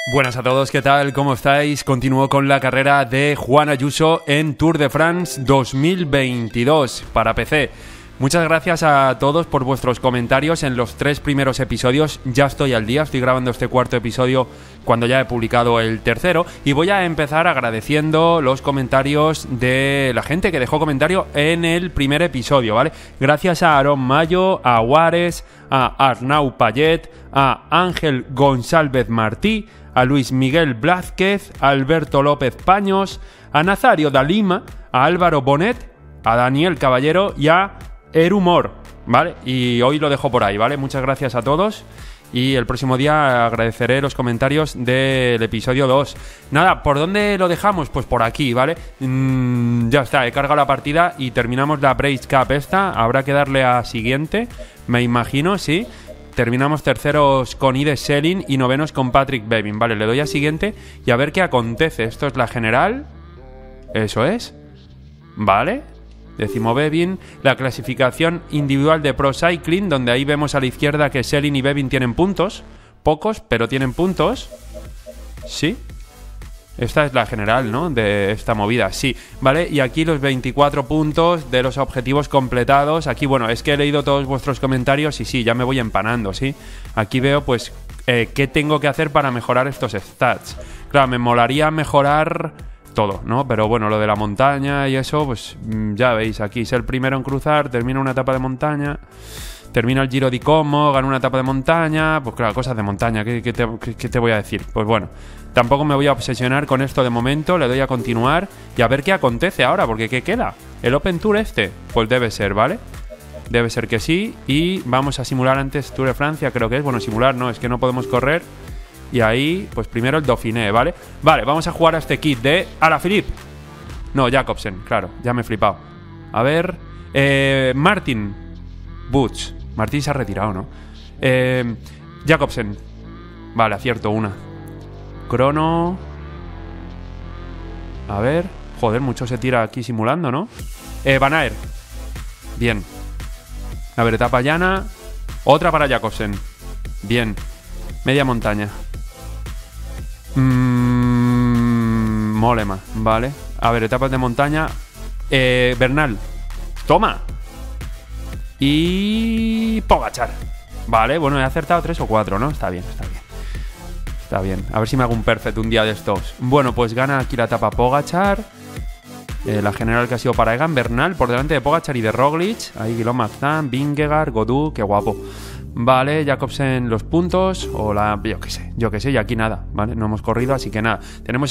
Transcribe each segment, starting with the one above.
Buenas a todos, ¿qué tal? ¿Cómo estáis? Continúo con la carrera de Juan Ayuso en Tour de France 2022 para PC. Muchas gracias a todos por vuestros comentarios en los 3 primeros episodios. Ya estoy al día, estoy grabando este 4.º episodio cuando ya he publicado el 3.º. Y voy a empezar agradeciendo los comentarios de la gente que dejó comentario en el primer episodio, ¿vale? Gracias a Aaron Mayo, a Juárez, a Arnau Payet, a Ángel González Martí, a Luis Miguel Blázquez, a Alberto López Paños, a Nazario Dalima, a Álvaro Bonet, a Daniel Caballero y a Erumor, ¿vale? Y hoy lo dejo por ahí, ¿vale? Muchas gracias a todos y el próximo día agradeceré los comentarios del episodio 2. Nada, ¿por dónde lo dejamos? Pues por aquí, ¿vale? Ya está, he cargado la partida y terminamos la Brace Cup esta. Habrá que darle a siguiente, me imagino, sí. Terminamos terceros con Ide Selin y novenos con Patrick Bevin. Vale, le doy a siguiente y a ver qué acontece. Esto es la general. Eso es. Vale. 10º Bevin. La clasificación individual de Pro Cycling, donde ahí vemos a la izquierda que Selin y Bevin tienen puntos. Pocos, pero tienen puntos. Sí. Esta es la general, ¿no? De esta movida, sí. Vale, y aquí los 24 puntos de los objetivos completados. Aquí, bueno, es que he leído todos vuestros comentarios y sí, ya me voy empanando, ¿sí? Aquí veo, pues, qué tengo que hacer para mejorar estos stats. Claro, me molaría mejorar todo, ¿no? Pero bueno, lo de la montaña y eso, pues, ya veis, aquí es el primero en cruzar, termina una etapa de montaña... Termina el Giro di Como, gana una etapa de montaña. Pues claro, cosas de montaña, ¿qué te voy a decir? Pues bueno, tampoco me voy a obsesionar con esto de momento. Le doy a continuar y a ver qué acontece ahora, porque ¿qué queda? ¿El Open Tour este? Pues debe ser, ¿vale? Debe ser que sí. Y vamos a simular antes Tour de Francia, creo que es. Bueno, simular no, es que no podemos correr. Y ahí, pues primero el Dauphiné, ¿vale? Vale, vamos a jugar a este kit de Alaphilippe. No, Jacobsen, claro, ya me he flipado. A ver, Martin Butch. Martín se ha retirado, ¿no? Jacobsen. Vale, acierto una. Crono. A ver. Joder, mucho se tira aquí simulando, ¿no? Van Aert. Bien. A ver, etapa llana. Otra para Jacobsen. Bien. Media montaña. Mollema. Vale. A ver, etapas de montaña. Bernal. Toma. Y... Pogačar. Vale, bueno, he acertado 3 o 4, ¿no? Está bien, está bien. Está bien. A ver si me hago un perfect un día de estos. Bueno, pues gana aquí la etapa Pogačar. La general que ha sido para Egan Bernal, por delante de Pogačar y de Roglic. Ahí Guillaume Martin, Vingegaard, Godú, qué guapo. Vale, Jacobsen los puntos. O la... Yo qué sé, y aquí nada, ¿vale? No hemos corrido, así que nada. Tenemos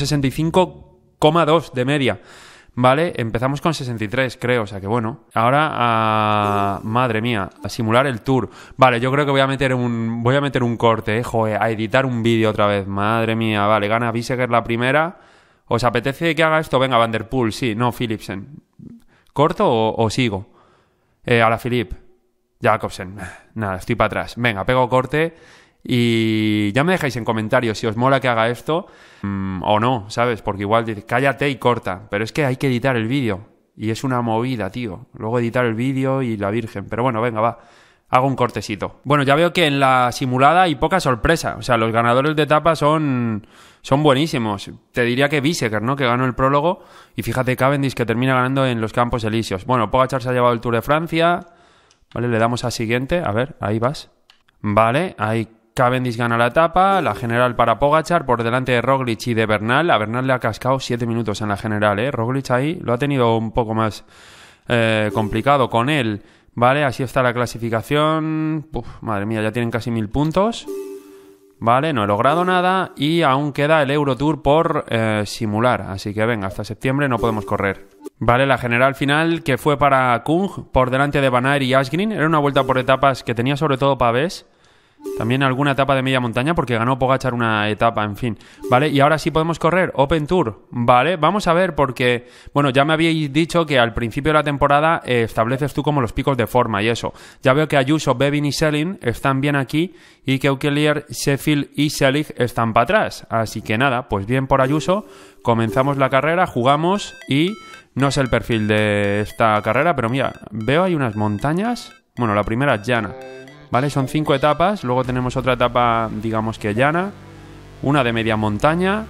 65,2 de media. Vale, empezamos con 63, creo, o sea que bueno. Ahora madre mía, a simular el tour. Vale, yo creo que voy a meter un corte, joder, a editar un vídeo otra vez. Madre mía, vale, gana Bissegger la primera. ¿Os apetece que haga esto? Venga, Van der Poel, sí, no, Philipsen. ¿Corto o sigo? Alaphilippe, Jacobsen, nada, estoy para atrás. Venga, pego corte. Y ya me dejáis en comentarios si os mola que haga esto o no, ¿sabes? Porque igual dices, cállate y corta. Pero es que hay que editar el vídeo. Y es una movida, tío. Luego editar el vídeo y la virgen. Pero bueno, venga, va. Hago un cortecito. Bueno, ya veo que en la simulada hay poca sorpresa. O sea, los ganadores de etapa son buenísimos. Te diría que Bissegger, ¿no? Que ganó el prólogo. Y fíjate, Cavendish que termina ganando en los Campos Elíseos. Bueno, Pogačar se ha llevado el Tour de Francia. Vale, le damos a siguiente. A ver, ahí vas. Vale, ahí Cavendish gana la etapa, la general para Pogačar por delante de Roglic y de Bernal. A Bernal le ha cascado 7 minutos en la general, ¿eh? Roglic ahí lo ha tenido un poco más complicado con él. Vale, así está la clasificación. Uf, madre mía, ya tienen casi 1000 puntos. Vale, no he logrado nada y aún queda el Eurotour por simular. Así que venga, hasta septiembre no podemos correr. Vale, la general final que fue para Kung por delante de Van Aert y Asgreen. Era una vuelta por etapas que tenía sobre todo pavés. También alguna etapa de media montaña porque ganó Pogačar una etapa, en fin. Vale, y ahora sí podemos correr Open Tour. Vale, vamos a ver porque... Bueno, ya me habíais dicho que al principio de la temporada estableces tú como los picos de forma y eso. Ya veo que Ayuso, Bevin y Selin están bien aquí y que Eukelier, Sheffield y Selig están para atrás. Así que nada, pues bien por Ayuso. Comenzamos la carrera, jugamos y... No sé el perfil de esta carrera, pero mira, veo hay unas montañas. Bueno, la primera es llana. Vale, son 5 etapas. Luego tenemos otra etapa, digamos que llana. una de media montaña,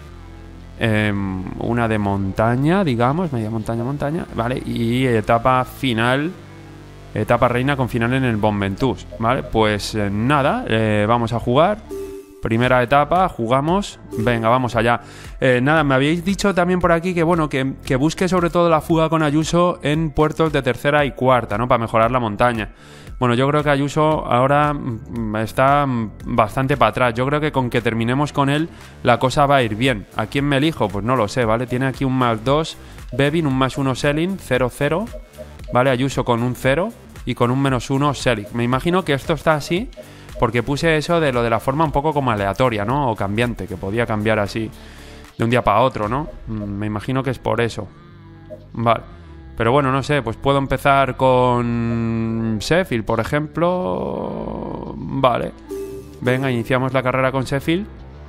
una de montaña, digamos, media montaña, ¿vale? Y etapa final, etapa reina con final en el Mont Ventoux, ¿vale? Pues nada, vamos a jugar. Primera etapa, jugamos. Venga, vamos allá. Nada, me habéis dicho también por aquí que, bueno, que busque sobre todo la fuga con Ayuso en puertos de tercera y cuarta, ¿no? Para mejorar la montaña. Bueno, yo creo que Ayuso ahora está bastante para atrás. Yo creo que con que terminemos con él, la cosa va a ir bien. ¿A quién me elijo? Pues no lo sé, ¿vale? Tiene aquí un +2 Bevin, un +1 Selling, 0-0, ¿vale? Ayuso con un 0 y con un -1 Selic. Me imagino que esto está así porque puse eso de lo de la forma un poco como aleatoria, ¿no? O cambiante, que podía cambiar así de un día para otro, ¿no? Me imagino que es por eso. Vale. Pero bueno, no sé, pues puedo empezar con Sheffield, por ejemplo. Vale. Venga, iniciamos la carrera con Sheffield.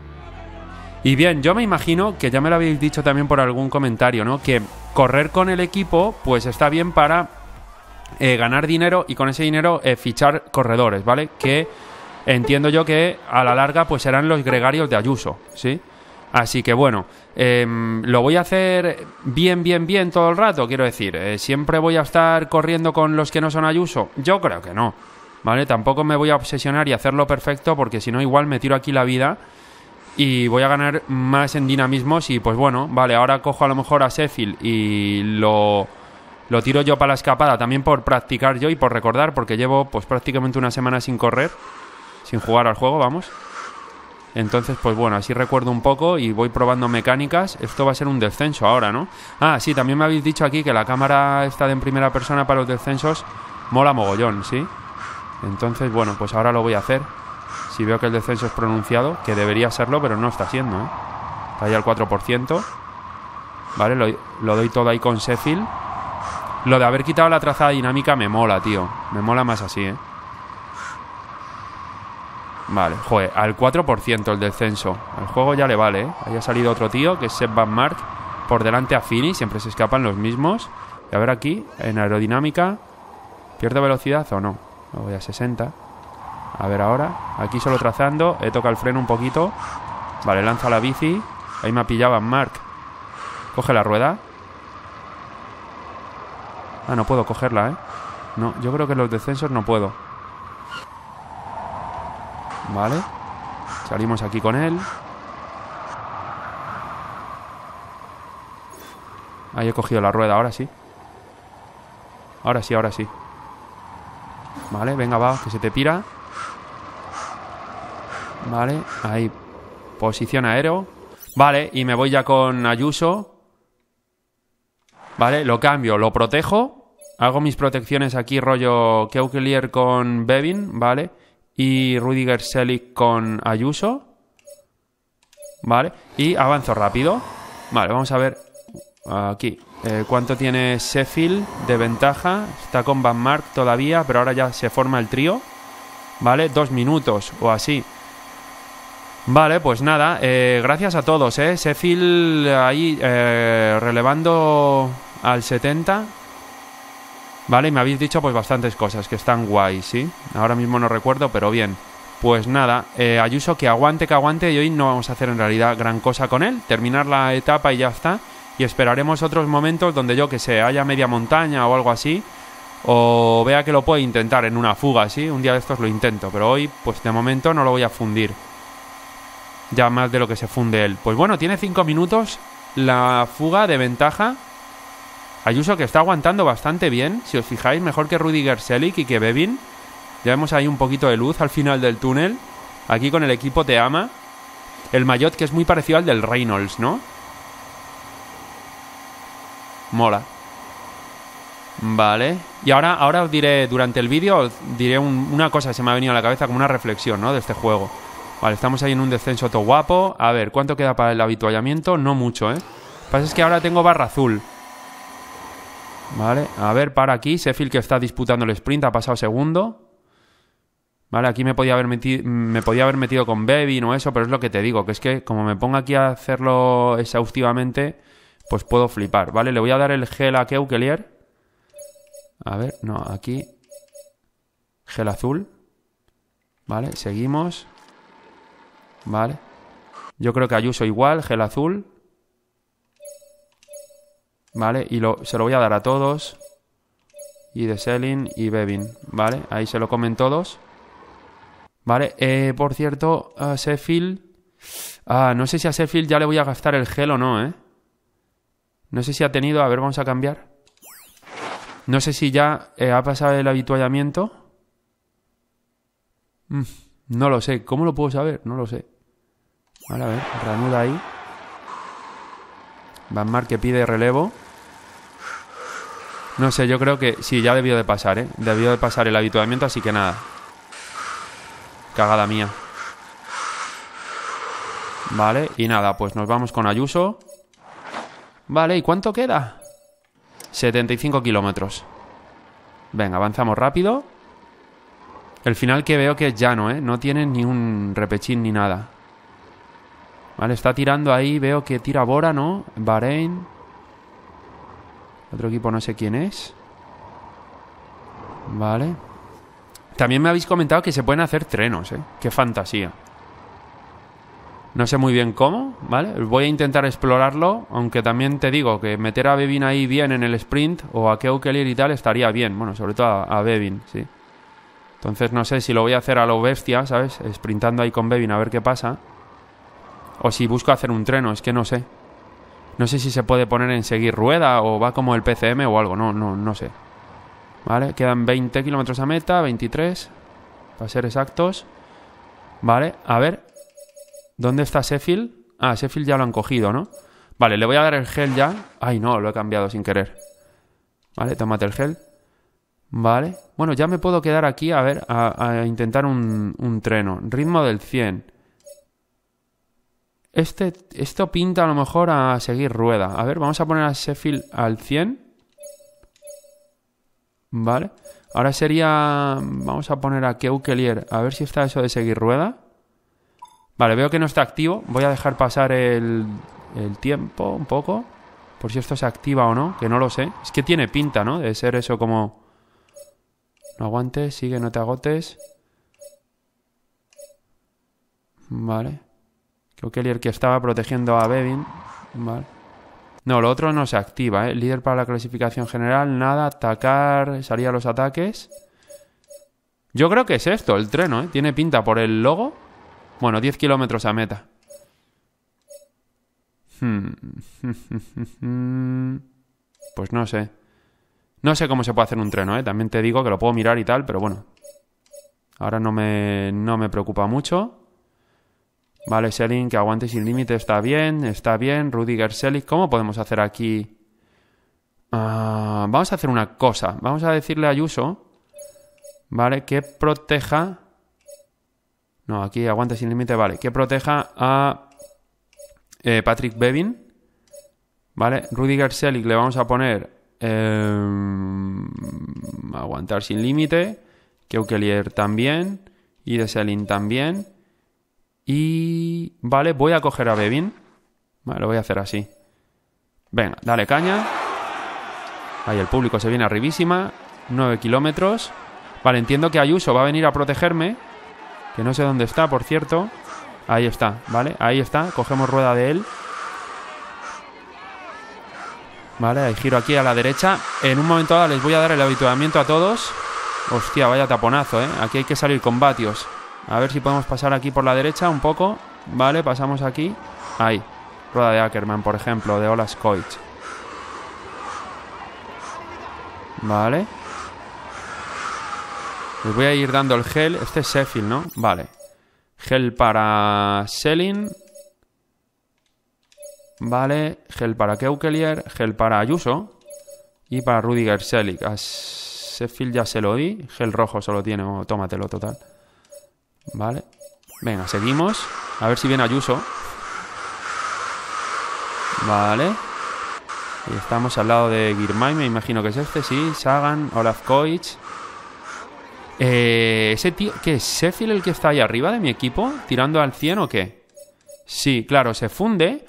Y bien, yo me imagino que ya me lo habéis dicho también por algún comentario, ¿no? Que correr con el equipo, pues está bien para ganar dinero y con ese dinero fichar corredores, ¿vale? Que entiendo yo que a la larga pues serán los gregarios de Ayuso, ¿sí? Así que bueno, lo voy a hacer bien todo el rato, quiero decir, ¿siempre voy a estar corriendo con los que no son Ayuso? Yo creo que no, ¿vale? Tampoco me voy a obsesionar y hacerlo perfecto porque si no igual me tiro aquí la vida y voy a ganar más en dinamismos y pues bueno, vale, ahora cojo a lo mejor a Sheffield y lo tiro yo para la escapada también por practicar yo y por recordar porque llevo pues prácticamente una semana sin correr, sin jugar al juego, vamos. Entonces, pues bueno, así recuerdo un poco y voy probando mecánicas. Esto va a ser un descenso ahora, ¿no? Ah, sí, también me habéis dicho aquí que la cámara esta de en primera persona para los descensos mola mogollón, ¿sí? Entonces, bueno, pues ahora lo voy a hacer. Si veo que el descenso es pronunciado, que debería serlo, pero no está siendo, ¿eh? Está ahí al 4%. Vale, lo doy todo ahí con Sheffield. Lo de haber quitado la trazada dinámica me mola, tío. Me mola más así, ¿eh? Vale, joder, al 4% el descenso. Al juego ya le vale, ¿eh? Ahí ha salido otro tío, que es Seb Van Mark. Por delante a Fini, siempre se escapan los mismos. Y a ver aquí, en aerodinámica. ¿Pierdo velocidad o no? Me voy a 60. A ver ahora, aquí solo trazando. He tocado el freno un poquito. Vale, lanza la bici. Ahí me ha pillado Van Mark. Coge la rueda. Ah, no puedo cogerla, ¿eh? No, yo creo que en los descensos no puedo. Vale. Salimos aquí con él. Ahí he cogido la rueda, ahora sí. Ahora sí, ahora sí. Vale, venga, va, que se te pira. Vale, ahí. Posición aéreo. Vale, y me voy ya con Ayuso. Vale, lo cambio, lo protejo. Hago mis protecciones aquí rollo Keukelier con Bevin, ¿vale? Y Rudiger Selic con Ayuso. Vale, y avanzo rápido. Vale, vamos a ver aquí cuánto tiene Sheffield de ventaja. Está con Van Mark todavía, pero ahora ya se forma el trío. Vale, 2 minutos o así. Vale, pues nada, gracias a todos, Sheffield ahí relevando al 70. Vale, y me habéis dicho pues bastantes cosas que están guay, ¿sí? Ahora mismo no recuerdo, pero bien. Pues nada, Ayuso que aguante, y hoy no vamos a hacer en realidad gran cosa con él. Terminar la etapa y ya está. Y esperaremos otros momentos donde yo que sé, haya media montaña o algo así. O vea que lo puedo intentar en una fuga, ¿sí? Un día de estos lo intento, pero hoy pues de momento no lo voy a fundir. Ya más de lo que se funde él. Pues bueno, tiene 5 minutos la fuga de ventaja. Ayuso que está aguantando bastante bien. Si os fijáis, mejor que Rudiger Selic y que Bevin. Ya vemos ahí un poquito de luz al final del túnel. Aquí con el equipo Te Ama. El maillot que es muy parecido al del Reynolds, ¿no? Mola. Vale. Y ahora os diré, durante el vídeo, os diré una cosa que se me ha venido a la cabeza como una reflexión, ¿no? De este juego. Vale, estamos ahí en un descenso todo guapo. A ver, ¿cuánto queda para el habituallamiento? No mucho, ¿eh? Lo que pasa es que ahora tengo barra azul. Vale, a ver, para aquí. Sheffield que está disputando el sprint, ha pasado segundo. Vale, aquí me podía haber metido con Bevin o eso, pero es lo que te digo, que es que como me pongo aquí a hacerlo exhaustivamente, pues puedo flipar, ¿vale? Le voy a dar el gel a Keukelier. A ver, no, aquí. Gel azul. Vale, seguimos. Vale. Yo creo que Ayuso igual, gel azul. Vale, y se lo voy a dar a todos. Y de Selin y Bevin. Vale, ahí se lo comen todos. Vale, por cierto, a Sheffield... no sé si a Sheffield ya le voy a gastar el gel o no, ¿eh? No sé si ha tenido... A ver, vamos a cambiar. No sé si ya ha pasado el habituallamiento. No lo sé. ¿Cómo lo puedo saber? No lo sé. Vale, a ver, reanuda ahí. Van Mark que pide relevo. No sé, yo creo que sí, ya debió de pasar, ¿eh? Debió de pasar el habituallamiento, así que nada. Cagada mía. Vale, y nada, pues nos vamos con Ayuso. Vale, ¿y cuánto queda? 75 kilómetros. Venga, avanzamos rápido. El final que veo que es llano, ¿eh? No tiene ni un repechín ni nada. Vale, está tirando ahí. Veo que tira Bora, ¿no? Bahrein. Otro equipo no sé quién es. Vale. También me habéis comentado que se pueden hacer trenos, ¿eh? Qué fantasía. No sé muy bien cómo, ¿vale? Voy a intentar explorarlo, aunque también te digo que meter a Bevin ahí bien en el sprint o a Keukelier y tal estaría bien. Bueno, sobre todo a Bevin, sí. Entonces no sé si lo voy a hacer a lo bestia, ¿sabes? Sprintando ahí con Bevin a ver qué pasa. O si busco hacer un treno, es que no sé. No sé si se puede poner en seguir rueda o va como el PCM o algo, no sé. Vale, quedan 20 kilómetros a meta, 23, para ser exactos. Vale, a ver. ¿Dónde está Sheffield? Ah, Sheffield ya lo han cogido, ¿no? Vale, le voy a dar el gel ya. Ay, no, lo he cambiado sin querer. Vale, tómate el gel. Vale. Bueno, ya me puedo quedar aquí, a ver, a intentar un treno. Ritmo del 100. Esto pinta a lo mejor a seguir rueda. A ver, vamos a poner a Sheffield al 100. Vale. Ahora sería... Vamos a poner a Keukelier. A ver si está eso de seguir rueda. Vale, veo que no está activo. Voy a dejar pasar el tiempo un poco. Por si esto se activa o no, que no lo sé. Es que tiene pinta, ¿no? De ser eso como... No aguantes, sigue, no te agotes. Vale. Keukelier que estaba protegiendo a Bevin. Vale. No, lo otro no se activa, ¿eh? Líder para la clasificación general, nada. Atacar, salir a los ataques. Yo creo que es esto, el treno, ¿eh? Tiene pinta por el logo. Bueno, 10 kilómetros a meta. Pues no sé. No sé cómo se puede hacer un treno, ¿eh? También te digo que lo puedo mirar y tal, pero bueno. Ahora no me preocupa mucho. Vale, Selin, que aguante sin límite, está bien, está bien. Rudiger, Selig, ¿cómo podemos hacer aquí? Vamos a hacer una cosa. Vamos a decirle a Ayuso, vale, que proteja... No, aquí aguante sin límite, vale. Que proteja a Patrick Bevin. Vale, Rudiger Selig le vamos a poner aguantar sin límite. Keukelier también. Y de Selin también. Y... Vale, voy a coger a Bevin. Vale, lo voy a hacer así. Venga, dale caña. Ahí el público se viene arribísima. 9 kilómetros. Vale, entiendo que Ayuso va a venir a protegerme. Que no sé dónde está, por cierto. Ahí está, ¿vale? Ahí está. Cogemos rueda de él. Vale, hay giro aquí a la derecha. En un momento dado les voy a dar el habituamiento a todos. Hostia, vaya taponazo, ¿eh? Aquí hay que salir con vatios. A ver si podemos pasar aquí por la derecha un poco. Vale, pasamos aquí. Ahí. Rueda de Ackerman, por ejemplo, de Ola Skoich. Vale. Les voy a ir dando el gel. Este es Sheffield, ¿no? Vale. Gel para Selin. Vale. Gel para Keukelier. Gel para Ayuso. Y para Rudiger Selig. A Sheffield ya se lo di. Gel rojo solo tiene. Oh, tómatelo, total. Vale. Venga, seguimos. A ver si viene Ayuso. Vale. Y estamos al lado de Girmay. Me imagino que es este, sí. Sagan, Olaf Koich. Ese tío, ¿qué es? ¿Sheffield el que está ahí arriba de mi equipo? ¿Tirando al 100 o qué? Sí, claro, se funde.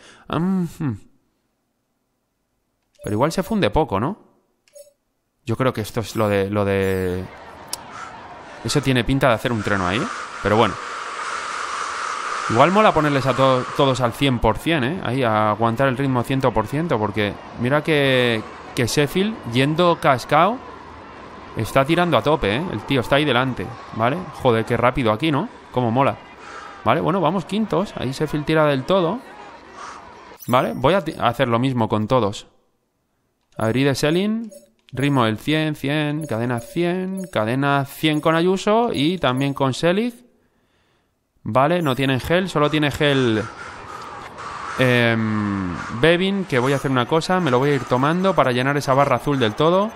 Pero igual se funde poco, ¿no? Yo creo que esto es lo de... Eso tiene pinta de hacer un treno ahí, ¿eh? Pero bueno. Igual mola ponerles a todos al 100%, ¿eh? Ahí, a aguantar el ritmo 100%, porque mira que Sheffield, yendo cascao, está tirando a tope, ¿eh? El tío está ahí delante, ¿vale? Joder, qué rápido aquí, ¿no? Cómo mola. Vale, bueno, vamos quintos. Ahí Sheffield tira del todo. Vale, voy a hacer lo mismo con todos. A ver, de Selin, ritmo del 100, 100, cadena 100 con Ayuso y también con Selig. Vale, no tienen gel, solo tiene gel Bevin, que voy a hacer una cosa, me lo voy a ir tomando para llenar esa barra azul del todo.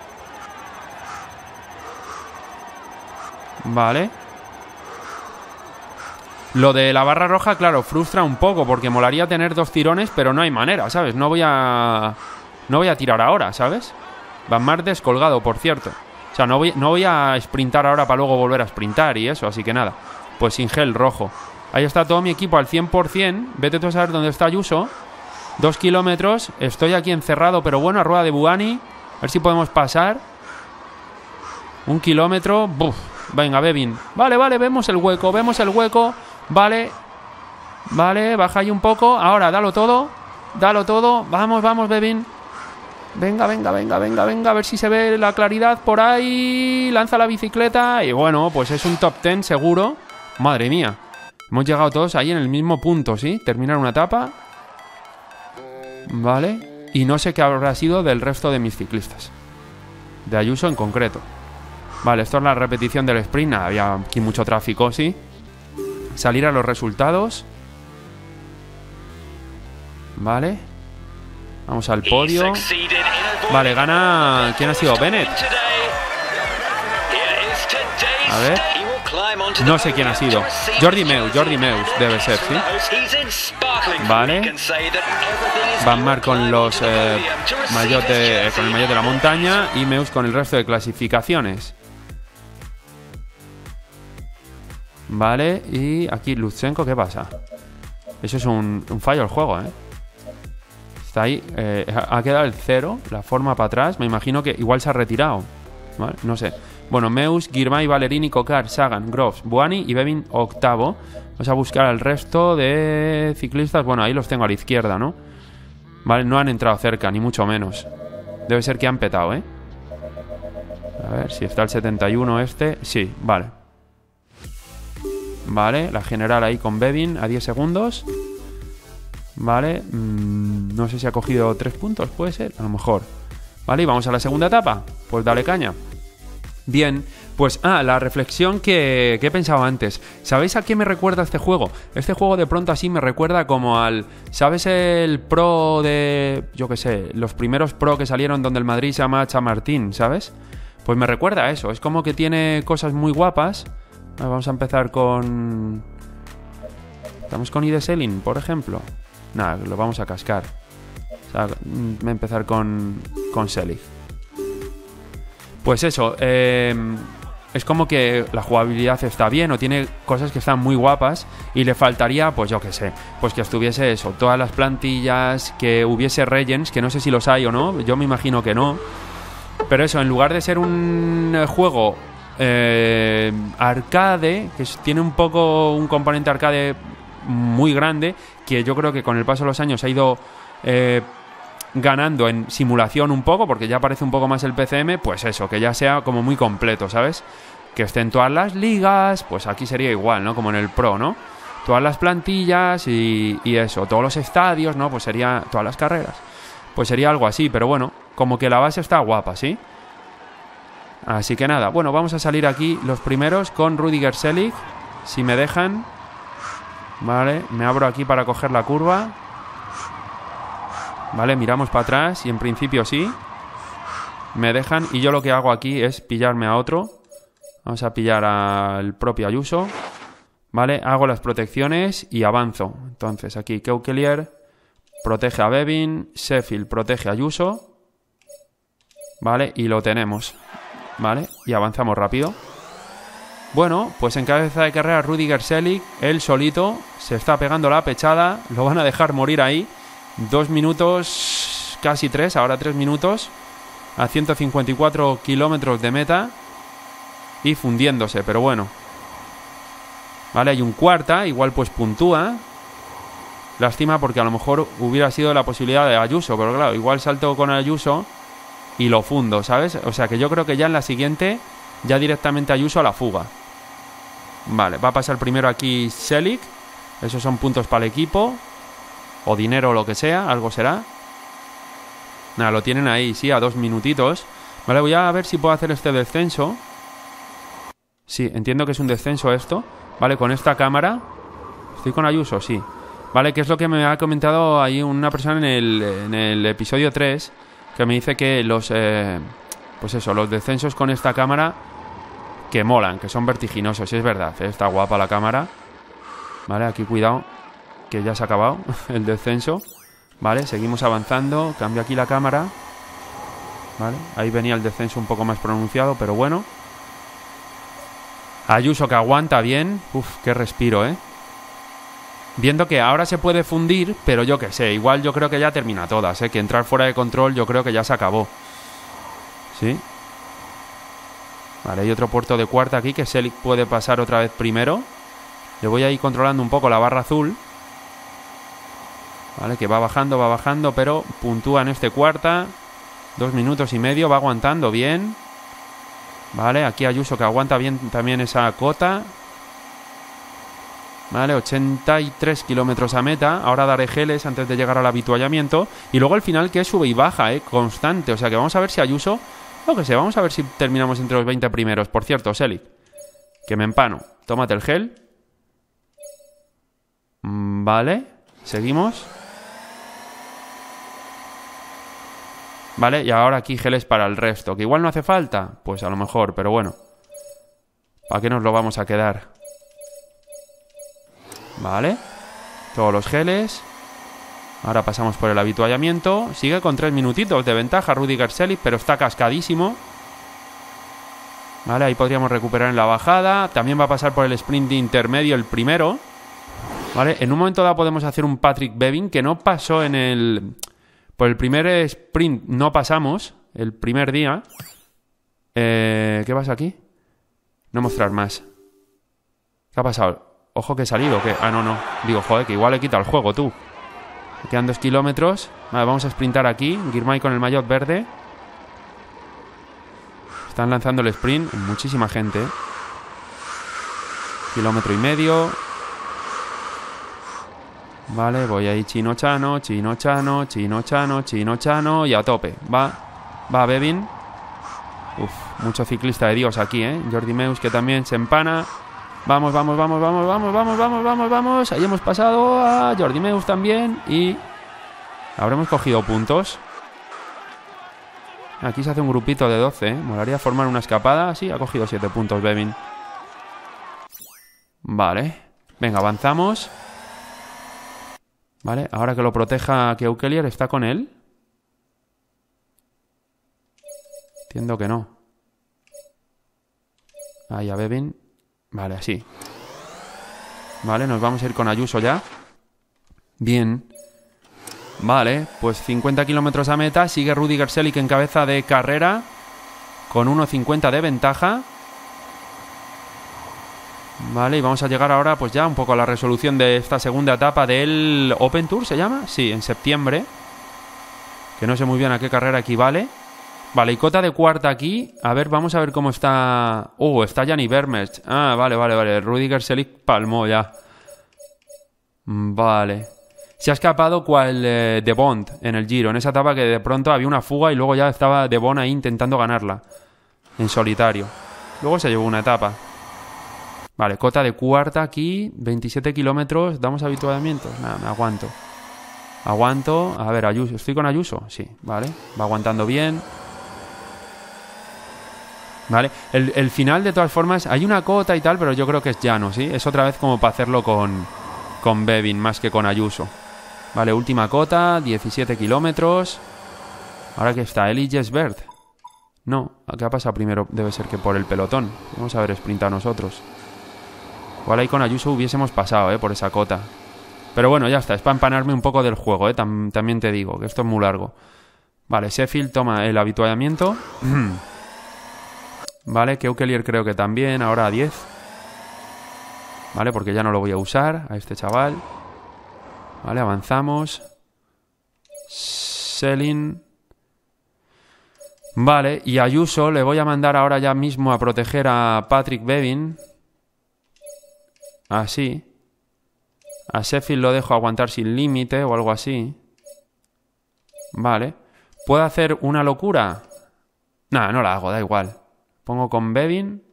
Vale. Lo de la barra roja, claro, frustra un poco, porque molaría tener 2 tirones, pero no hay manera, ¿sabes? No voy a tirar ahora, ¿sabes? Van Mar descolgado, por cierto. O sea, no voy a sprintar ahora para luego volver a sprintar y eso, así que nada. Pues sin gel rojo. Ahí está todo mi equipo al 100%. Vete tú a saber dónde está Ayuso. 2 kilómetros. Estoy aquí encerrado, pero bueno, a rueda de Bugani. A ver si podemos pasar. 1 kilómetro. Buf. Venga, Bevin. Vale, vemos el hueco. Vale, baja ahí un poco. Ahora, dalo todo. Vamos, Bevin. Venga. A ver si se ve la claridad por ahí. Lanza la bicicleta. Y bueno, pues es un top 10 seguro. Madre mía. Hemos llegado todos ahí en el mismo punto, ¿sí? Terminar una etapa. Vale. Y no sé qué habrá sido del resto de mis ciclistas. De Ayuso en concreto. Vale, esto es la repetición del sprint. Había aquí mucho tráfico, ¿sí? Salir a los resultados. Vale. Vamos al podio. Vale, gana... ¿Quién ha sido? Bennett. A ver. No sé quién ha sido. Jordi Meus debe ser, ¿sí? Vale. Van Mar con los con el maillot de la montaña y Meus con el resto de clasificaciones. Vale, y aquí Lutsenko, ¿qué pasa? Eso es un fallo del juego, ¿eh? Está ahí, ha quedado el 0, la forma para atrás. Me imagino que igual se ha retirado, ¿vale? No sé. Bueno, Meus, Girmay, Valerini, Cocar, Sagan, Groves, Buani y Bevin octavo. Vamos a buscar al resto de ciclistas. Bueno, ahí los tengo a la izquierda, ¿no? Vale, no han entrado cerca, ni mucho menos. Debe ser que han petado, ¿eh? A ver, si está el 71 este. Sí, vale. Vale, la general ahí con Bevin a 10 segundos. Vale, no sé si ha cogido 3 puntos, puede ser, a lo mejor. Vale, y vamos a la segunda etapa. Pues dale caña. Bien, pues la reflexión que he pensado antes. ¿Sabéis a qué me recuerda este juego? Este juego de pronto así me recuerda como al... ¿Sabes el pro de... yo qué sé, los primeros pro que salieron donde el Madrid se llama Chamartín, ¿sabes? Pues me recuerda a eso, es como que tiene cosas muy guapas. Vamos a empezar con... ¿Estamos con Ide Selin, por ejemplo? Nada, lo vamos a cascar. O sea, voy a empezar con Selig. Pues eso, es como que la jugabilidad está bien o tiene cosas que están muy guapas y le faltaría, pues yo qué sé, pues que estuviese eso, todas las plantillas, que hubiese Regents, que no sé si los hay o no, yo me imagino que no. Pero eso, en lugar de ser un juego arcade, que tiene un poco un componente arcade muy grande, que yo creo que con el paso de los años ha ido ganando en simulación un poco, porque ya parece un poco más el PCM, pues eso, que ya sea como muy completo, ¿sabes? Que estén todas las ligas, pues aquí sería igual, ¿no? Como en el Pro, ¿no? Todas las plantillas y eso, todos los estadios, ¿no? Pues sería todas las carreras. Pues sería algo así, pero bueno, como que la base está guapa, ¿sí? Así que nada, bueno, vamos a salir aquí los primeros con Rüdiger Selig, si me dejan. Vale, me abro aquí para coger la curva. Vale, miramos para atrás y en principio sí. Me dejan y yo lo que hago aquí es pillarme a otro. Vamos a pillar al propio Ayuso. Vale, hago las protecciones y avanzo. Entonces aquí Keukelier protege a Bevin, Sheffield protege a Ayuso. Vale, y lo tenemos. Vale, y avanzamos rápido. Bueno, pues en cabeza de carrera Rüdiger Selig, él solito, se está pegando la pechada. Lo van a dejar morir ahí. 2 minutos, casi 3, ahora 3 minutos, a 154 kilómetros de meta y fundiéndose, pero bueno. Vale, hay un cuarta, igual pues puntúa. Lástima porque a lo mejor hubiera sido la posibilidad de Ayuso, pero claro, igual salto con Ayuso y lo fundo, ¿sabes? O sea que yo creo que ya en la siguiente, ya directamente Ayuso a la fuga. Vale, va a pasar primero aquí Selig. Esos son puntos para el equipo. O dinero o lo que sea, algo será. Nada, lo tienen ahí, sí, a 2 minutitos. Vale, voy a ver si puedo hacer este descenso. Sí, entiendo que es un descenso esto. Vale, con esta cámara. ¿Estoy con Ayuso? Sí. Vale, que es lo que me ha comentado ahí una persona en el episodio 3, que me dice que los pues eso, los descensos con esta cámara que molan, que son vertiginosos. Y es verdad, está guapa la cámara. Vale, aquí cuidado, que ya se ha acabado el descenso. Vale, seguimos avanzando. Cambio aquí la cámara. Vale, ahí venía el descenso un poco más pronunciado, pero bueno. Ayuso que aguanta bien. Uf, qué respiro, Viendo que ahora se puede fundir, pero yo qué sé, igual yo creo que ya termina todas, que entrar fuera de control yo creo que ya se acabó. ¿Sí? Vale, hay otro puerto de cuarta aquí que Selig puede pasar otra vez primero. Le voy a ir controlando un poco la barra azul. Vale, que va bajando, pero puntúa en este cuarta. 2 minutos y medio, va aguantando bien. Vale, aquí Ayuso que aguanta bien también esa cota. Vale, 83 kilómetros a meta. Ahora daré geles antes de llegar al avituallamiento. Y luego el final que sube y baja, constante. O sea que vamos a ver si Ayuso... Lo que sé, vamos a ver si terminamos entre los 20 primeros. Por cierto, Selig, que me empano. Tómate el gel. Vale, seguimos. Vale, y ahora aquí geles para el resto. Que igual no hace falta. Pues a lo mejor, pero bueno. ¿Para qué nos lo vamos a quedar? Vale, todos los geles. Ahora pasamos por el avituallamiento. Sigue con 3 minutitos de ventaja Rüdiger Selig, pero está cascadísimo. Vale, ahí podríamos recuperar en la bajada. También va a pasar por el sprint intermedio el primero. Vale, en un momento dado podemos hacer un Patrick Bevin, que no pasó en el... Por el primer sprint no pasamos el primer día. ¿Qué pasa aquí? No mostrar más. ¿Qué ha pasado? Ojo que he salido, ¿o qué? Ah, no. Digo, joder, que igual he quitado el juego, tú. Me quedan 2 kilómetros. Vale, vamos a sprintar aquí. Girmay con el maillot verde. Están lanzando el sprint. Muchísima gente. 1,5 kilómetros. Vale, voy ahí Chino Chano. Y a tope. Va Bevin. Uf, mucho ciclista de Dios aquí, Jordi Meus que también se empana. Vamos. Ahí hemos pasado a Jordi Meus también. Y habremos cogido puntos. Aquí se hace un grupito de 12, Molaría formar una escapada. Sí, ha cogido 7 puntos Bevin. Vale. Venga, avanzamos. Vale, ahora que lo proteja Keukelier, ¿está con él? Entiendo que no. Ahí a Bevin. Vale, así. Vale, nos vamos a ir con Ayuso ya. Bien. Vale, pues 50 kilómetros a meta. Sigue Rüdiger Selig en cabeza de carrera, con 1,50 de ventaja. Vale, y vamos a llegar ahora pues ya un poco a la resolución de esta segunda etapa del Open Tour, ¿se llama? Sí, en septiembre. Que no sé muy bien a qué carrera equivale. Vale, y cota de cuarta aquí. A ver, vamos a ver cómo está... está Gianni Vermeersch. Ah, vale. Rüdiger Selig palmó ya. Vale. Se ha escapado cual De Bond en el Giro. En esa etapa que de pronto había una fuga y luego ya estaba De Bond ahí intentando ganarla. En solitario. Luego se llevó una etapa. Vale, cota de cuarta aquí. 27 kilómetros. ¿Damos avituallamientos? Nada, me aguanto. Aguanto. A ver, Ayuso. ¿Estoy con Ayuso? Sí, vale. Va aguantando bien. Vale, el final de todas formas hay una cota y tal, pero yo creo que es llano, ¿sí? Es otra vez como para hacerlo con Bevin más que con Ayuso. Vale, última cota, 17 kilómetros. Ahora que está Eli Jesbert. No, ¿qué ha pasado primero? Debe ser que por el pelotón. Vamos a ver sprintado nosotros. Igual ahí con Ayuso hubiésemos pasado, por esa cota. Pero bueno, ya está, es para empanarme un poco del juego, también te digo, que esto es muy largo. Vale, Sheffield toma el avituallamiento. Vale, Keukelier creo que también, ahora a 10. ¿vale? Porque ya no lo voy a usar a este chaval. Vale, avanzamos. Selling. Vale, y a Ayuso le voy a mandar ahora ya mismo a proteger a Patrick Bevin. Así. A Sheffield lo dejo aguantar sin límite o algo así. Vale. ¿Puedo hacer una locura? Nada, no la hago, da igual. Pongo con Bevin.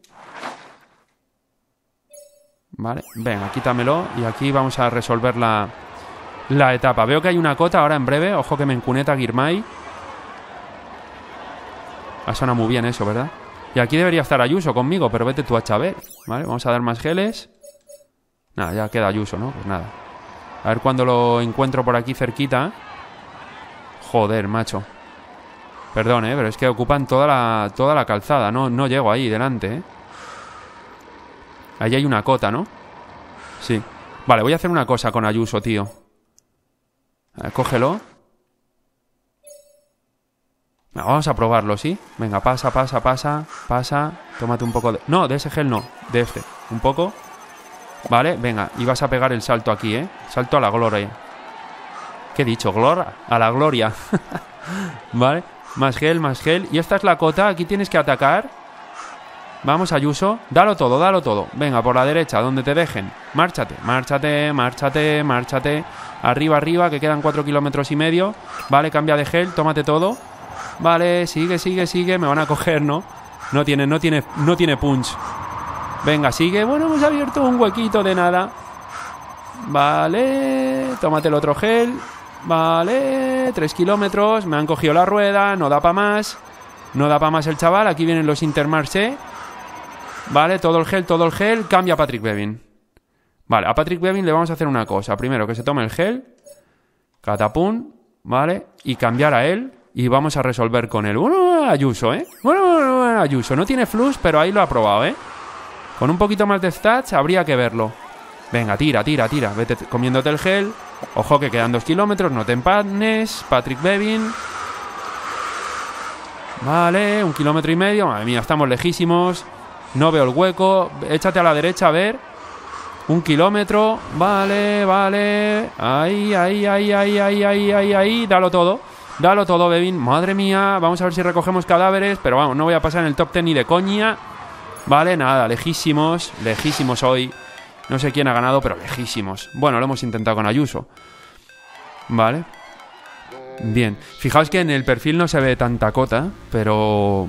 Vale, venga, quítamelo. Y aquí vamos a resolver la etapa. Veo que hay una cota ahora en breve. Ojo que me encuneta Girmay. Ha sonado muy bien eso, ¿verdad? Y aquí debería estar Ayuso conmigo, pero vete tú a Chaver. Vale, vamos a dar más geles. Nada, ya queda Ayuso, ¿no? Pues nada. A ver cuando lo encuentro por aquí cerquita. Joder, macho. Perdón, pero es que ocupan toda la calzada. No llego ahí delante, Ahí hay una cota, ¿no? Sí. Vale, voy a hacer una cosa con Ayuso, tío. A ver, cógelo. Vamos a probarlo, ¿sí? Venga, pasa. Tómate un poco de... No, de ese gel no. De este. Un poco. Vale, venga. Y vas a pegar el salto aquí, Salto a la gloria. ¿Qué he dicho? ¿Gloria? A la gloria. Vale. Más gel. Y esta es la cota. Aquí tienes que atacar. Vamos, Ayuso. Dalo todo. Venga, por la derecha, donde te dejen. Márchate. Arriba, que quedan 4,5 kilómetros. Vale, cambia de gel. Tómate todo. Vale, sigue. Me van a coger, ¿no? No tiene punch. Venga, sigue. Bueno, hemos abierto un huequito de nada. Vale. Tómate el otro gel. Vale. 3 kilómetros. Me han cogido la rueda. No da para más. El chaval. Aquí vienen los Intermarché. Vale, todo el gel. Cambia a Patrick Bevin. Vale, a Patrick Bevin le vamos a hacer una cosa. Primero, que se tome el gel. Catapum. Vale. Y cambiar a él. Y vamos a resolver con él. Ayuso, Bueno, Ayuso. No tiene flux, pero ahí lo ha probado, Con un poquito más de stats habría que verlo. Venga, tira. Vete comiéndote el gel. Ojo que quedan 2 kilómetros. No te empanes. Patrick Bevin. Vale, 1,5 kilómetros. Madre mía, estamos lejísimos. No veo el hueco. Échate a la derecha a ver. 1 kilómetro. Vale. Ahí. Dalo todo, Bevin. Madre mía. Vamos a ver si recogemos cadáveres. Pero vamos, no voy a pasar en el top 10 ni de coña. Vale, nada, lejísimos hoy. No sé quién ha ganado, pero lejísimos. Bueno, lo hemos intentado con Ayuso. Vale. Bien. Fijaos que en el perfil no se ve tanta cota, pero...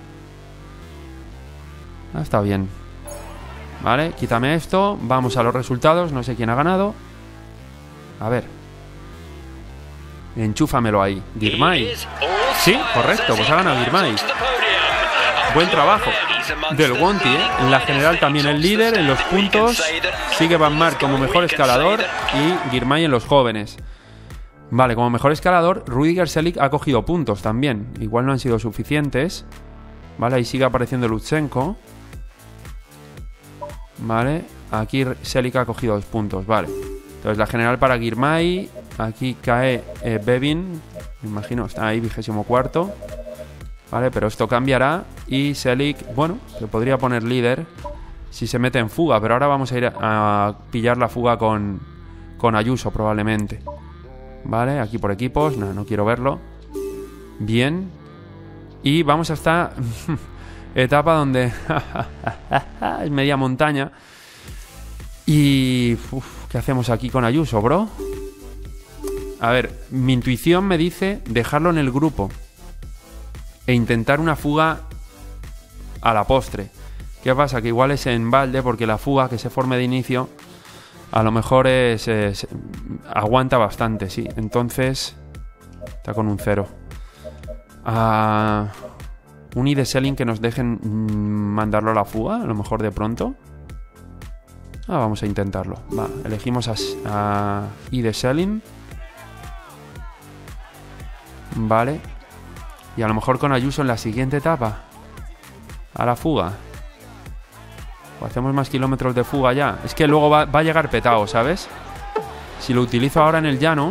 está bien. Vale, quítame esto. Vamos a los resultados. No sé quién ha ganado. A ver. Enchúfamelo ahí. Girmay. Sí, correcto. Pues ha ganado Girmay. Buen trabajo del Wonti, En la general también el líder en los puntos. Sigue Van Mark como mejor escalador y Girmay en los jóvenes. Vale, como mejor escalador, Rüdiger Selig ha cogido puntos también. Igual no han sido suficientes. Vale, ahí sigue apareciendo Lutsenko. Vale, aquí Selig ha cogido 2 puntos, vale. Entonces la general para Girmay. Aquí cae Bevin. Me imagino, está ahí 24º. Vale, pero esto cambiará. Y Selig, bueno, se podría poner líder si se mete en fuga. Pero ahora vamos a ir a pillar la fuga con Ayuso probablemente. Vale, aquí por equipos. No quiero verlo. Bien. Y vamos hasta etapa donde es media montaña. Y... ¿qué hacemos aquí con Ayuso, bro? A ver, mi intuición me dice dejarlo en el grupo e intentar una fuga a la postre. ¿Qué pasa? Que igual es en balde, porque la fuga que se forme de inicio a lo mejor aguanta bastante, sí. Entonces está con un 0. Un ID Selling que nos dejen mandarlo a la fuga, a lo mejor de pronto. Vamos a intentarlo. Va, elegimos a ID Selling. Vale. Y a lo mejor con Ayuso en la siguiente etapa a la fuga. O hacemos más kilómetros de fuga ya. Es que luego va a llegar petado, ¿sabes? Si lo utilizo ahora en el llano...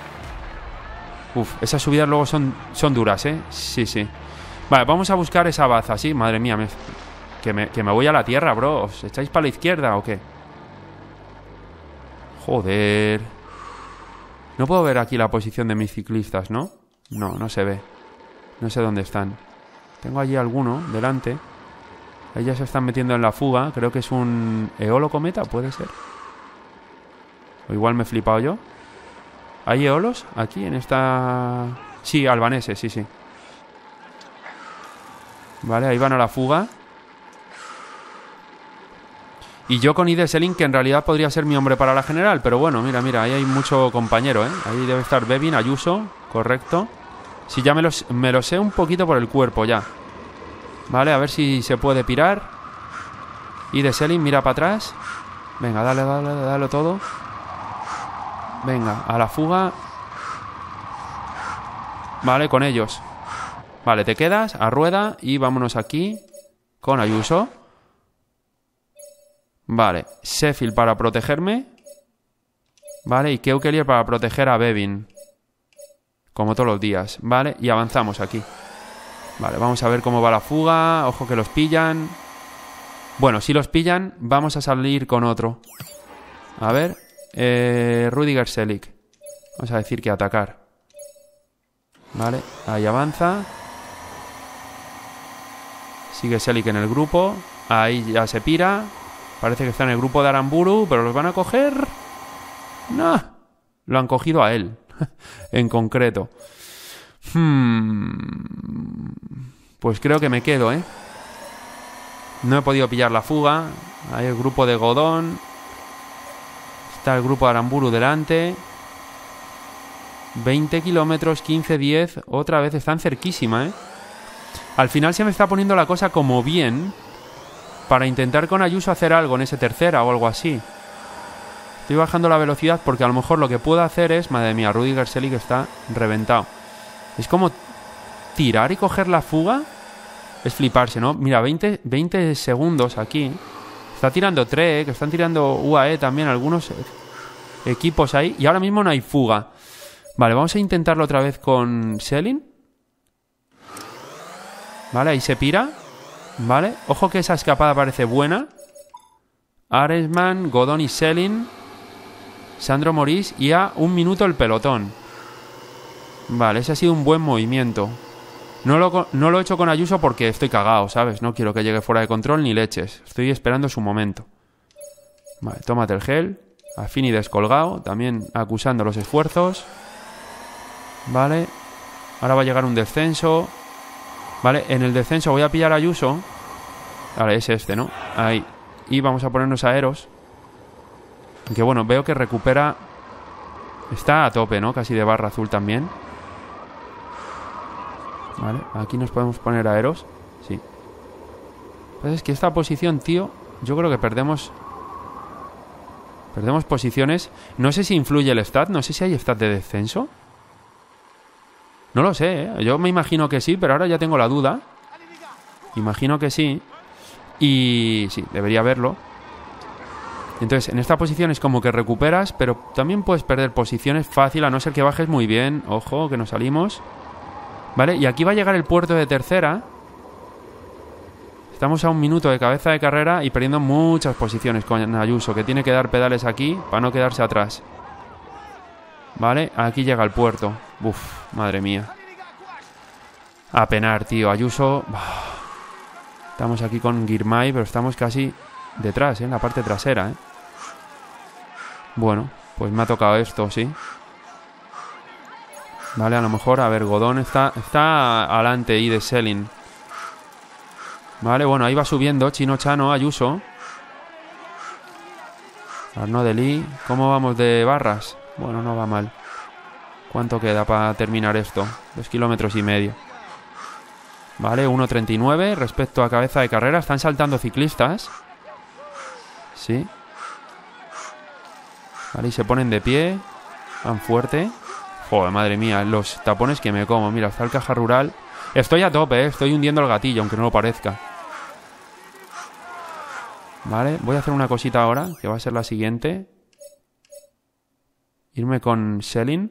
esas subidas luego son duras, ¿eh? Sí. Vale, vamos a buscar esa baza, ¿sí? Madre mía, que me voy a la tierra, bro. ¿Os echáis para la izquierda o qué? Joder. No puedo ver aquí la posición de mis ciclistas, ¿no? No, no se ve. No sé dónde están. Tengo allí alguno delante. Ahí ya se están metiendo en la fuga. Creo que es un Eolo Cometa, puede ser. O igual me he flipado yo. ¿Hay Eolos aquí en esta...? Sí, albaneses, sí, sí. Vale, ahí van a la fuga. Y yo con Ideselin, que en realidad podría ser mi hombre para la general. Pero bueno, mira, mira, ahí hay mucho compañero, ¿eh? Ahí debe estar Bevin, Ayuso, correcto. Sí, ya me lo sé un poquito por el cuerpo ya. Vale, a ver si se puede pirar. Ideselin, mira para atrás. Venga, dale, dale, dale todo. Venga, a la fuga. Vale, con ellos. Vale, te quedas a rueda y vámonos aquí con Ayuso. Vale, Sheffield para protegerme. Vale, y Keukelier para proteger a Bevin. Como todos los días. Vale, y avanzamos aquí. Vale, vamos a ver cómo va la fuga. Ojo que los pillan. Bueno, si los pillan, vamos a salir con otro. A ver. Rüdiger Selig. Vamos a decir que atacar. Vale, ahí avanza. Sigue Selig en el grupo. Ahí ya se pira. Parece que está en el grupo de Aramburu, pero los van a coger. No, lo han cogido a él. En concreto. Pues creo que me quedo, ¿eh? No he podido pillar la fuga. Hay el grupo de Godón. Está el grupo de Aramburu delante. 20 kilómetros, 15, 10. Otra vez están cerquísima, ¿eh? Al final se me está poniendo la cosa como bien para intentar con Ayuso hacer algo en ese tercera o algo así. Estoy bajando la velocidad porque a lo mejor lo que puedo hacer es... Madre mía, Rüdiger Selig está reventado. Es como tirar y coger la fuga. Es fliparse, ¿no? Mira, 20 segundos aquí. Está tirando Trek, están tirando UAE también algunos equipos ahí. Y ahora mismo no hay fuga. Vale, vamos a intentarlo otra vez con Selin. Vale, ahí se pira. Vale, ojo que esa escapada parece buena. Aresman, Godón y Selin. Sandro Morís y a 1 minuto el pelotón. Vale, ese ha sido un buen movimiento. No lo he hecho con Ayuso porque estoy cagado, ¿sabes? No quiero que llegue fuera de control ni leches. Estoy esperando su momento. Vale, tómate el gel. Affini descolgado, también acusando los esfuerzos. Vale. Ahora va a llegar un descenso. Vale, en el descenso voy a pillar a Ayuso. Vale, es este, ¿no? Ahí. Y vamos a ponernos aeros. Aunque bueno, veo que recupera. Está a tope, ¿no? Casi de barra azul también. Vale, aquí nos podemos poner aeros. Sí. Pues es que esta posición, tío, yo creo que perdemos posiciones. No sé si influye el stat. No sé si hay stat de descenso. No lo sé, ¿eh? Yo me imagino que sí, pero ahora ya tengo la duda. Imagino que sí. Y sí, debería haberlo. Entonces, en esta posición es como que recuperas, pero también puedes perder posiciones fácil, a no ser que bajes muy bien. Ojo, que nos salimos. Vale, y aquí va a llegar el puerto de tercera. Estamos a 1 minuto de cabeza de carrera y perdiendo muchas posiciones con Ayuso, que tiene que dar pedales aquí para no quedarse atrás. Vale, aquí llega el puerto. Uf, madre mía. A penar, tío. Ayuso... Estamos aquí con Girmay, pero estamos casi detrás, en la parte trasera, ¿eh? Bueno, pues me ha tocado esto, sí. Vale, a lo mejor, a ver, Godón está adelante y de Selin. Vale, bueno, ahí va subiendo Chino Chano, Ayuso. Arnaud Delis. ¿Cómo vamos de barras? Bueno, no va mal. ¿Cuánto queda para terminar esto? 2,5 kilómetros. Vale, 1.39 respecto a cabeza de carrera. Están saltando ciclistas. Sí. Vale, y se ponen de pie. Van fuerte. Joder, madre mía, los tapones que me como. Mira, está el Caja Rural. Estoy a tope, estoy hundiendo el gatillo, aunque no lo parezca. Vale, voy a hacer una cosita ahora, que va a ser la siguiente. Irme con Selin.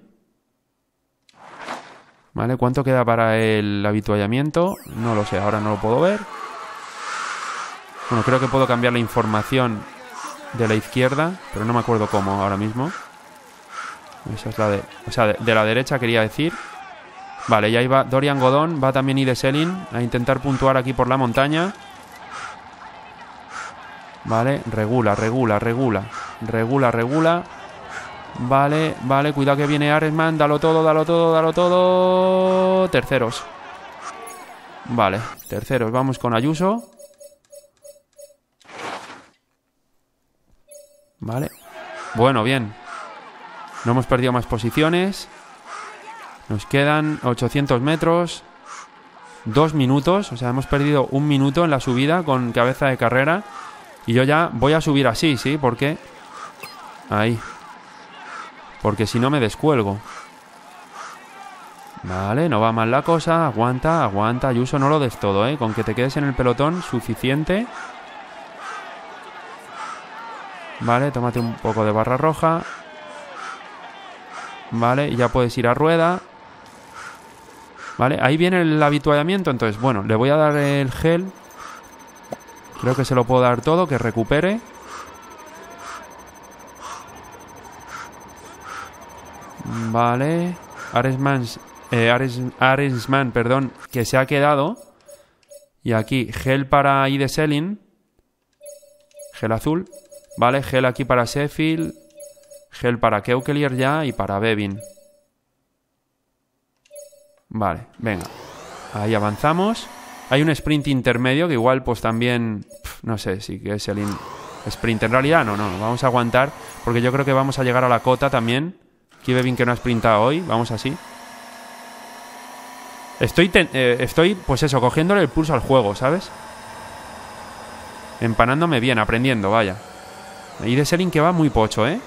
Vale, ¿cuánto queda para el habituallamiento? No lo sé, ahora no lo puedo ver. Bueno, creo que puedo cambiar la información de la izquierda, pero no me acuerdo cómo ahora mismo. Esa es la de... O sea, de la derecha quería decir. Vale, y ahí va Dorian Godón. Va también Ide Selin a intentar puntuar aquí por la montaña. Vale, regula. Vale, cuidado que viene Aresman. Dalo todo. Terceros. Vale, terceros. Vamos con Ayuso. Vale. Bueno, bien. No hemos perdido más posiciones. Nos quedan 800 metros. 2 minutos. O sea, hemos perdido 1 minuto en la subida con cabeza de carrera. Y yo ya voy a subir así, ¿sí? ¿Por qué? Ahí. Porque si no me descuelgo. Vale, no va mal la cosa. Aguanta. Ayuso, no lo des todo, ¿eh? Con que te quedes en el pelotón, suficiente. Vale, tómate un poco de barra roja. Vale, y ya puedes ir a rueda. Vale, ahí viene el habituallamiento. Entonces, bueno, le voy a dar el gel. Creo que se lo puedo dar todo, que recupere. Vale. Aresman, perdón, que se ha quedado. Y aquí, gel para Ide Selin. Gel azul. Vale, gel aquí para Sheffield. Gel para Keukelier ya y para Bevin. Vale, venga. Ahí avanzamos. Hay un sprint intermedio que igual pues también... no sé si es el sprint. En realidad no. Vamos a aguantar porque yo creo que vamos a llegar a la cota también. Aquí Bevin que no ha sprintado hoy. Vamos así. Estoy pues eso, cogiéndole el pulso al juego, ¿sabes? Empanándome bien, aprendiendo, vaya. Y de Selin que va muy pocho, ¿eh?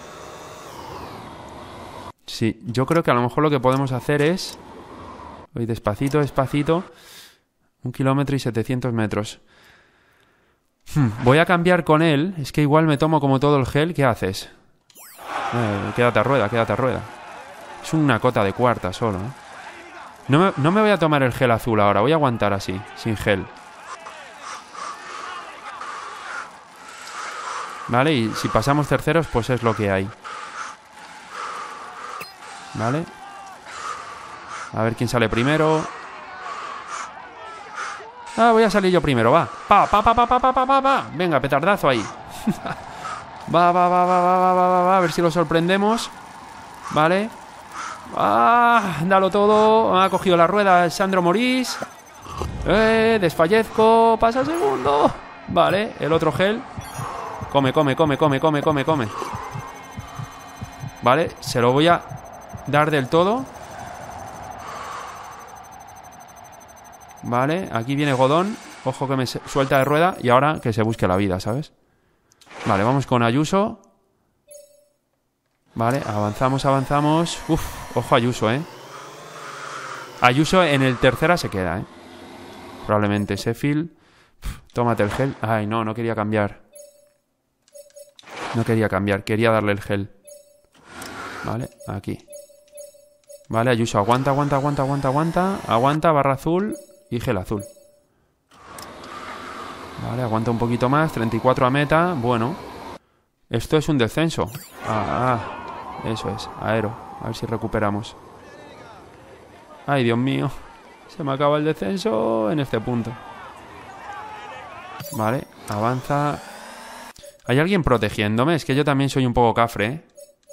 Sí, yo creo que a lo mejor lo que podemos hacer es... Voy despacito. 1 kilómetro y 700 metros. Voy a cambiar con él. Es que igual me tomo como todo el gel. ¿Qué haces? Quédate a rueda. Es una cota de cuarta solo, ¿eh? No me voy a tomar el gel azul ahora. Voy a aguantar así, sin gel. Vale, y si pasamos terceros, pues es lo que hay. Vale. A ver quién sale primero. Voy a salir yo primero, va. Pa. Venga, petardazo ahí. Va. A ver si lo sorprendemos. Vale. Dalo todo. Ha cogido la rueda Sandro Morís. Desfallezco. Pasa el segundo. Vale, el otro gel. Come. Vale, se lo voy a dar del todo. Vale, aquí viene Godón. Ojo que me suelta de rueda. Y ahora que se busque la vida, ¿sabes? Vale, vamos con Ayuso. Vale, avanzamos. Ojo Ayuso, ¿eh? Ayuso en el tercera se queda, ¿eh? Probablemente Sheffield. Tómate el gel. Ay, no quería cambiar. Quería darle el gel. Vale, aquí. Vale, Ayuso, aguanta. Aguanta, barra azul y gel azul. Vale, aguanta un poquito más. 34 a meta. Bueno. Esto es un descenso. Eso es, aero. A ver si recuperamos. Ay, Dios mío. Se me acaba el descenso en este punto. Vale, avanza. ¿Hay alguien protegiéndome? Es que yo también soy un poco cafre, ¿eh?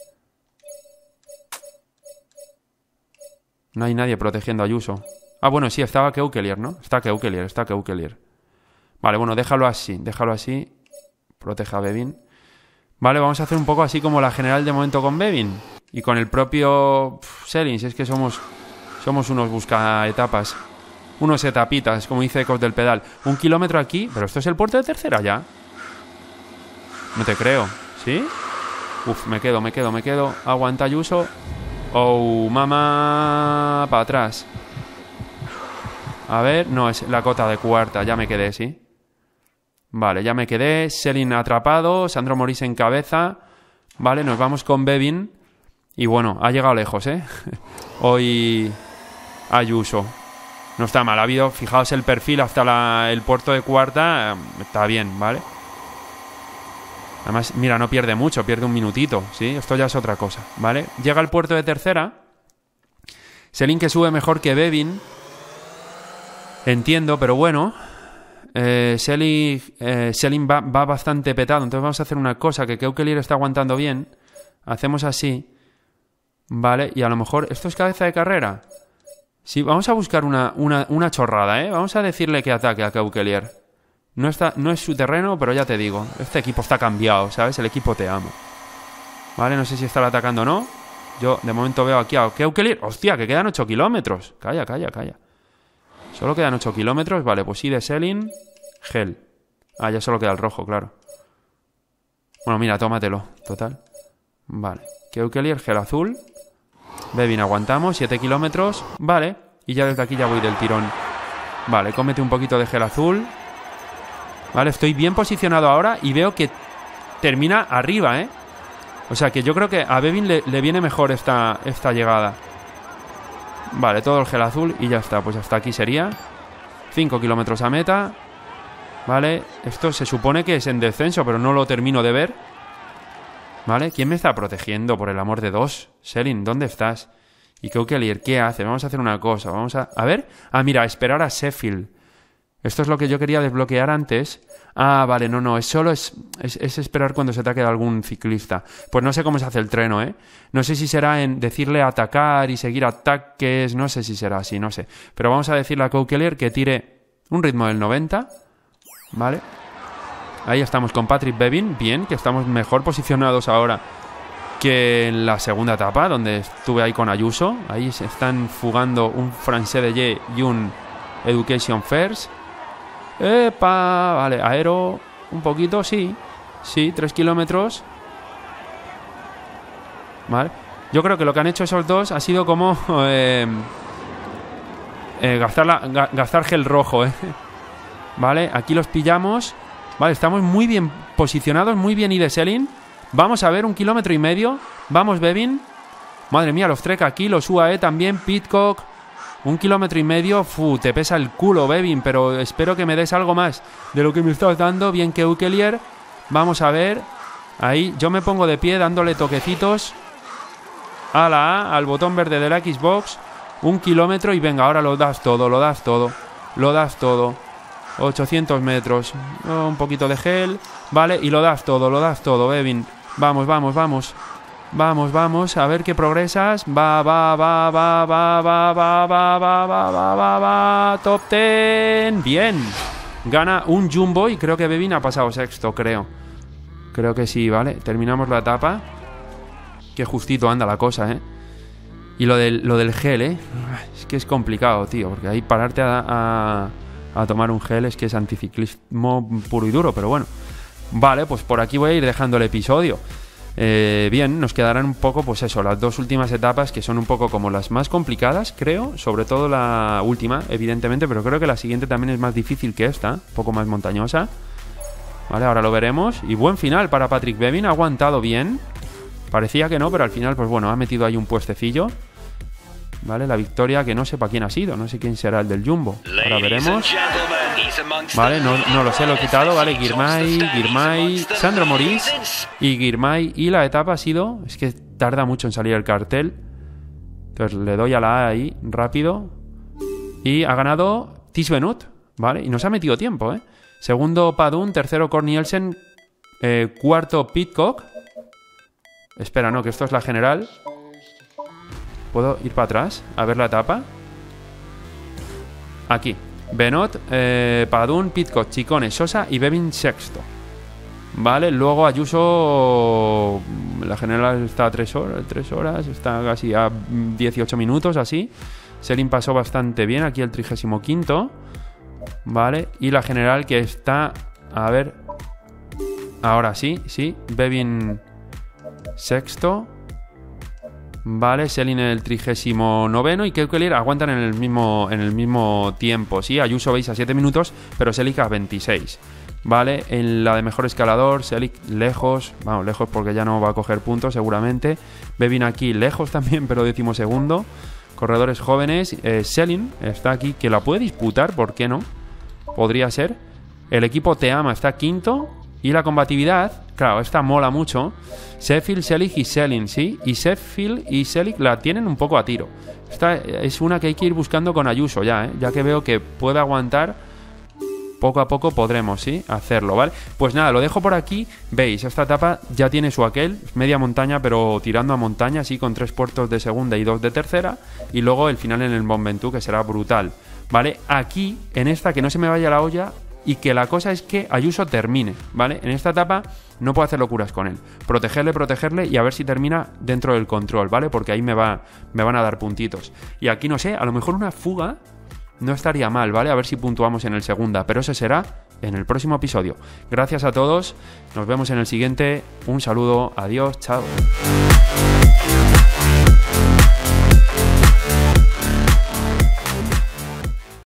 No hay nadie protegiendo a Ayuso. Bueno, sí, estaba Keukelier, ¿no? Está Keukelier. Vale, bueno, déjalo así. Proteja a Bevin. Vale, vamos a hacer un poco así como la general de momento con Bevin. Y con el propio Selin, si es que somos unos buscaetapas. Unos etapitas, como dice Ecos del Pedal. 1 kilómetro aquí, pero esto es el puerto de tercera ya. No te creo, ¿sí? Me quedo. Aguanta Ayuso. Oh, mamá. Para atrás. A ver, no, es la cota de cuarta. Ya me quedé, ¿sí? Vale, ya me quedé. Selin atrapado. Sandro Morís en cabeza. Vale, nos vamos con Bevin. Y bueno, ha llegado lejos, ¿eh? Hoy Ayuso. No está mal. Ha habido, fijaos el perfil hasta el puerto de cuarta. Está bien, ¿vale? Además, mira, no pierde mucho, pierde un minutito, ¿sí? Esto ya es otra cosa, ¿vale? Llega al puerto de tercera. Selin que sube mejor que Bevin. Entiendo, pero bueno. Selin va bastante petado. Entonces vamos a hacer una cosa, que Keukelier está aguantando bien. Hacemos así. Vale, y a lo mejor... ¿Esto es cabeza de carrera? Sí, vamos a buscar una chorrada, ¿eh? Vamos a decirle que ataque a Keukelier. No es su terreno, pero ya te digo, este equipo está cambiado, ¿sabes? El equipo te ama. Vale, no sé si estará atacando o no. Yo de momento veo aquí a Keukelier. ¡Hostia, que quedan 8 kilómetros! Calla. Solo quedan 8 kilómetros. Vale, pues sí, de Selin, Gel. Ah, ya solo queda el rojo, claro. Bueno, mira, tómatelo, total. Vale, Keukelier, Gel azul. Bevin, aguantamos, 7 kilómetros. Vale, y ya desde aquí ya voy del tirón. Vale, cómete un poquito de Gel azul. Vale, estoy bien posicionado ahora y veo que termina arriba, ¿eh? O sea que yo creo que a Bevin le viene mejor esta llegada. Vale, todo el gel azul y ya está. Pues hasta aquí sería 5 kilómetros a meta. Vale, esto se supone que es en descenso, pero no lo termino de ver. Vale, ¿quién me está protegiendo? Por el amor de Dios. Selin, ¿dónde estás? Y Keukelier, ¿qué hace? Vamos a hacer una cosa. Vamos a ver. Ah, mira, esperar a Sheffield. Esto es lo que yo quería desbloquear antes. Ah, vale, no, es solo es esperar cuando se te ha quedado algún ciclista. Pues no sé cómo se hace el treno, ¿eh? No sé si será en decirle atacar y seguir ataques, no sé si será así, no sé. Pero vamos a decirle a Keukelier que tire un ritmo del 90, ¿vale? Ahí estamos con Patrick Bevin, bien, que estamos mejor posicionados ahora que en la segunda etapa, donde estuve ahí con Ayuso. Ahí se están fugando un Francés de Ye y un Education First. ¡Epa! Vale, aero un poquito, sí, 3 kilómetros. Vale, yo creo que lo que han hecho esos dos ha sido como gastar gel rojo, Vale, aquí los pillamos. Vale, estamos muy bien posicionados, muy bien Selin. Vamos a ver, 1,5 kilómetros. Vamos, Bevin. Madre mía, los Trek aquí, los UAE también, Pidcock. 1,5 kilómetros. Te pesa el culo, Bevin, pero espero que me des algo más de lo que me estás dando. Bien, Keukelier. Vamos a ver. Ahí, yo me pongo de pie dándole toquecitos a la A, al botón verde de la Xbox. 1 kilómetro y venga, ahora lo das todo. 800 metros. Un poquito de gel. Vale, y lo das todo, Bevin. Vamos. Vamos, a ver qué progresas. Va. Top 10. Bien. Gana un Jumbo y creo que Bevin ha pasado sexto, creo. Creo que sí, ¿vale? Terminamos la etapa. Qué justito anda la cosa, Y lo del gel, es que es complicado, tío, porque ahí pararte a tomar un gel es que es anticiclismo puro y duro, pero bueno. Vale, pues por aquí voy a ir dejando el episodio. Bien, nos quedarán un poco, pues eso, las dos últimas etapas que son un poco como las más complicadas, creo, sobre todo la última, evidentemente, pero creo que la siguiente también es más difícil que esta, un poco más montañosa. Vale, ahora lo veremos. Y buen final para Patrick Bevin, ha aguantado bien. Parecía que no, pero al final, pues bueno, ha metido ahí un puestecillo. Vale, la victoria que no sé para quién ha sido, no sé quién será el del Jumbo. Ahora veremos. Vale, no lo sé, lo he quitado. Vale, Girmay, Sandro Maurice y Girmay. Y la etapa ha sido... Es que tarda mucho en salir el cartel. Entonces le doy a la A ahí, rápido. Y ha ganado Tisbenut, ¿vale? Y nos ha metido tiempo, Segundo Padun, tercero Cornielsen, cuarto Pidcock. Espera, no, que esto es la general. ¿Puedo ir para atrás a ver la etapa? Aquí. Benot, Padun, Pidcock, Chicone, Sosa y Bevin sexto. Vale, luego Ayuso... La general está a 3 horas, está casi a 18 minutos, así. Selin pasó bastante bien, aquí el 35º. Vale, y la general que está... A ver... Ahora sí, Bevin sexto. Vale, Selin en el 39º y Keukelier aguantan en el mismo tiempo. Sí, Ayuso veis a 7 minutos, pero Selic a 26. Vale, en la de mejor escalador, Selic lejos. Vamos, lejos porque ya no va a coger puntos seguramente. Bevin aquí lejos también, pero 12º. Corredores jóvenes. Selin está aquí, que la puede disputar, ¿por qué no? Podría ser. El equipo Te Ama está quinto. Y la combatividad Claro, esta mola mucho. Sheffield, Selig y Selling, ¿sí? Y Sheffield y Selig la tienen un poco a tiro. Esta es una que hay que ir buscando con Ayuso ya, ¿eh? Ya que veo que puede aguantar, poco a poco podremos, ¿sí? Hacerlo, ¿vale? Pues nada, lo dejo por aquí. Veis, esta etapa ya tiene su aquel, media montaña, pero tirando a montaña, así con 3 puertos de segunda y 2 de tercera. Y luego el final en el Mont Ventoux, que será brutal, ¿vale? Aquí, en esta, que no se me vaya la olla, y que la cosa es que Ayuso termine, ¿vale? En esta etapa no puedo hacer locuras con él. Protegerle y a ver si termina dentro del control, ¿vale? Porque ahí me van a dar puntitos. Y aquí, no sé, a lo mejor una fuga no estaría mal, ¿vale? A ver si puntuamos en el segunda, pero eso será en el próximo episodio. Gracias a todos, nos vemos en el siguiente. Un saludo, adiós, chao.